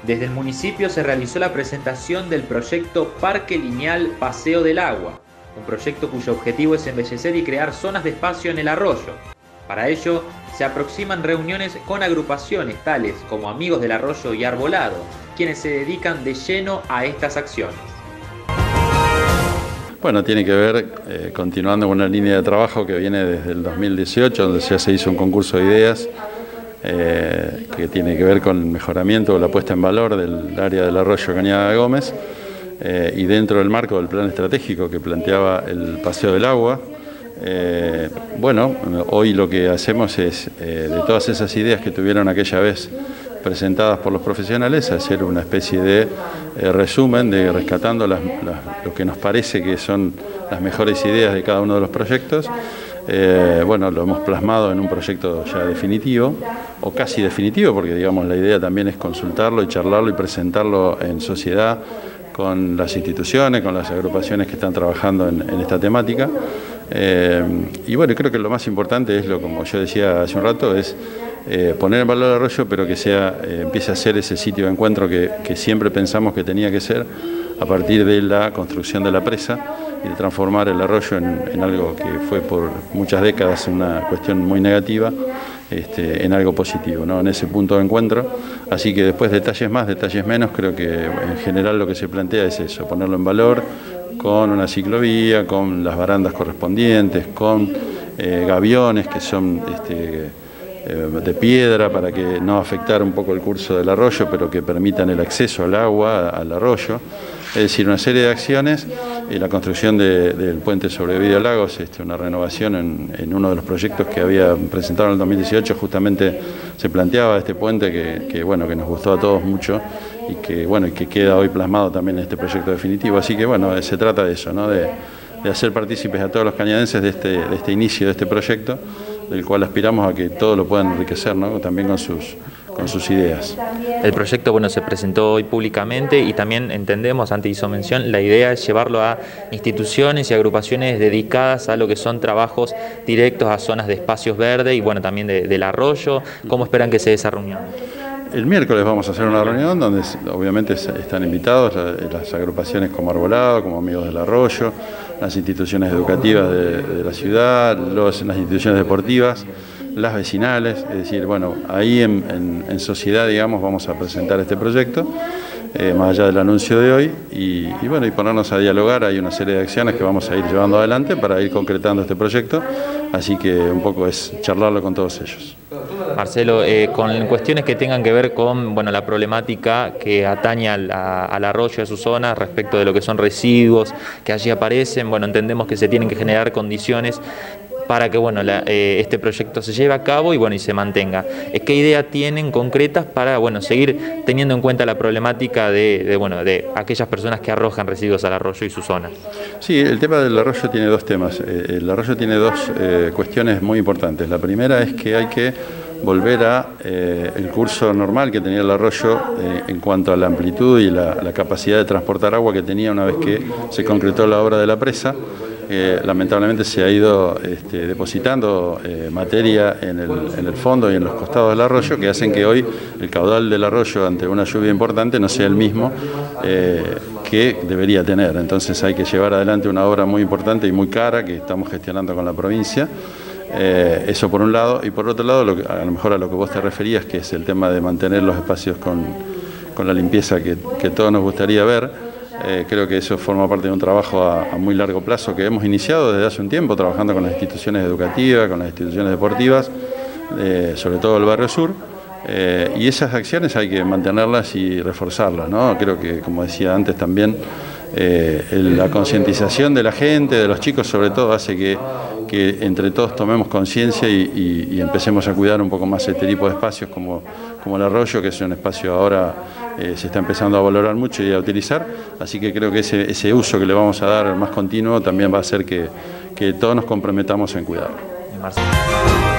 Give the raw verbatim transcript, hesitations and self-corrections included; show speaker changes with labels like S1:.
S1: Desde el municipio se realizó la presentación del proyecto Parque Lineal Paseo del Agua, un proyecto cuyo objetivo es embellecer y crear zonas de espacio en el arroyo. Para ello, se aproximan reuniones con agrupaciones tales como Amigos del Arroyo y Arbolado, quienes se dedican de lleno a estas acciones.
S2: Bueno, tiene que ver, eh, continuando con una línea de trabajo que viene desde el dos mil dieciocho, donde ya se hizo un concurso de ideas, eh, que tiene que ver con el mejoramiento o la puesta en valor del área del arroyo Cañada de Gómez, eh, y dentro del marco del plan estratégico que planteaba el Paseo del Agua. Eh, bueno, hoy lo que hacemos es, eh, de todas esas ideas que tuvieron aquella vez presentadas por los profesionales, hacer una especie de eh, resumen de rescatando las, las, lo que nos parece que son las mejores ideas de cada uno de los proyectos. Eh, bueno, lo hemos plasmado en un proyecto ya definitivo, o casi definitivo, porque digamos la idea también es consultarlo y charlarlo y presentarlo en sociedad con las instituciones, con las agrupaciones que están trabajando en, en esta temática. Eh, y bueno, creo que lo más importante es, lo como yo decía hace un rato, es eh, poner en valor el arroyo, pero que sea, eh, empiece a ser ese sitio de encuentro que, que siempre pensamos que tenía que ser a partir de la construcción de la presa y de transformar el arroyo en, en algo que fue por muchas décadas una cuestión muy negativa, este, en algo positivo, ¿no? En ese punto de encuentro. Así que después detalles más, detalles menos, creo que en general lo que se plantea es eso, ponerlo en valor con una ciclovía, con las barandas correspondientes, con eh, gaviones que son este, eh, de piedra para que no afectar un poco el curso del arroyo, pero que permitan el acceso al agua, al arroyo. Es decir, una serie de acciones, y la construcción de, del puente sobre Vídeo Lagos, este, una renovación en, en uno de los proyectos que había presentado en el dos mil dieciocho, justamente se planteaba este puente que, que, bueno, que nos gustó a todos mucho y que, bueno, y que queda hoy plasmado también en este proyecto definitivo. Así que bueno, se trata de eso, ¿no? de, de hacer partícipes a todos los cañadenses de este, de este inicio de este proyecto, del cual aspiramos a que todos lo puedan enriquecer, ¿no? También con sus, con sus ideas.
S1: El proyecto, bueno, se presentó hoy públicamente y también entendemos, antes hizo mención, la idea es llevarlo a instituciones y agrupaciones dedicadas a lo que son trabajos directos a zonas de espacios verdes y bueno, también de, del arroyo. ¿Cómo esperan que se dé esa reunión?
S2: El miércoles vamos a hacer una reunión donde obviamente están invitados las agrupaciones como Arbolado, como Amigos del Arroyo, las instituciones educativas de, de la ciudad, los, las instituciones deportivas, las vecinales. Es decir, bueno, ahí en, en, en sociedad, digamos, vamos a presentar este proyecto, eh, más allá del anuncio de hoy, y, y bueno, y ponernos a dialogar. Hay una serie de acciones que vamos a ir llevando adelante para ir concretando este proyecto, así que un poco es charlarlo con todos ellos.
S1: Marcelo, eh, con cuestiones que tengan que ver con bueno, la problemática que atañe al, a, al arroyo y a su zona respecto de lo que son residuos que allí aparecen, bueno, entendemos que se tienen que generar condiciones para que bueno, la, eh, este proyecto se lleve a cabo y, bueno, y se mantenga. ¿Qué idea tienen concretas para bueno, seguir teniendo en cuenta la problemática de, de, bueno, de aquellas personas que arrojan residuos al arroyo y su zona?
S2: Sí, el tema del arroyo tiene dos temas. El arroyo tiene dos eh, cuestiones muy importantes. La primera es que hay que volver a eh, el curso normal que tenía el arroyo eh, en cuanto a la amplitud y la, la capacidad de transportar agua que tenía una vez que se concretó la obra de la presa. Eh, lamentablemente se ha ido este, depositando eh, materia en el, en el fondo y en los costados del arroyo que hacen que hoy el caudal del arroyo ante una lluvia importante no sea el mismo eh, que debería tener. Entonces hay que llevar adelante una obra muy importante y muy cara que estamos gestionando con la provincia. Eh, eso por un lado, y por otro lado, lo que, a lo mejor a lo que vos te referías, que es el tema de mantener los espacios con, con la limpieza que, que todos nos gustaría ver. Eh, creo que eso forma parte de un trabajo a, a muy largo plazo que hemos iniciado desde hace un tiempo, trabajando con las instituciones educativas, con las instituciones deportivas, eh, sobre todo el Barrio Sur, eh, y esas acciones hay que mantenerlas y reforzarlas, ¿no? Creo que, como decía antes también, eh, el, la concientización de la gente, de los chicos sobre todo, hace que, que entre todos tomemos conciencia y, y, y empecemos a cuidar un poco más este tipo de espacios como, como el arroyo, que es un espacio ahora eh, se está empezando a valorar mucho y a utilizar, así que creo que ese, ese uso que le vamos a dar más continuo también va a hacer que, que todos nos comprometamos en cuidarlo.